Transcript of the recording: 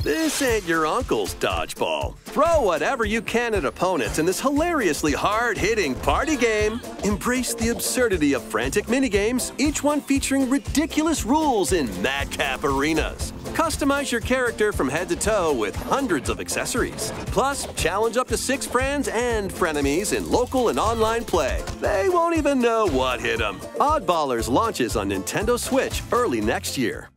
This ain't your uncle's dodgeball. Throw whatever you can at opponents in this hilariously hard-hitting party game. Embrace the absurdity of frantic minigames, each one featuring ridiculous rules in madcap arenas. Customize your character from head to toe with hundreds of accessories. Plus, challenge up to 6 friends and frenemies in local and online play. They won't even know what hit them. OddBallers launches on Nintendo Switch early next year.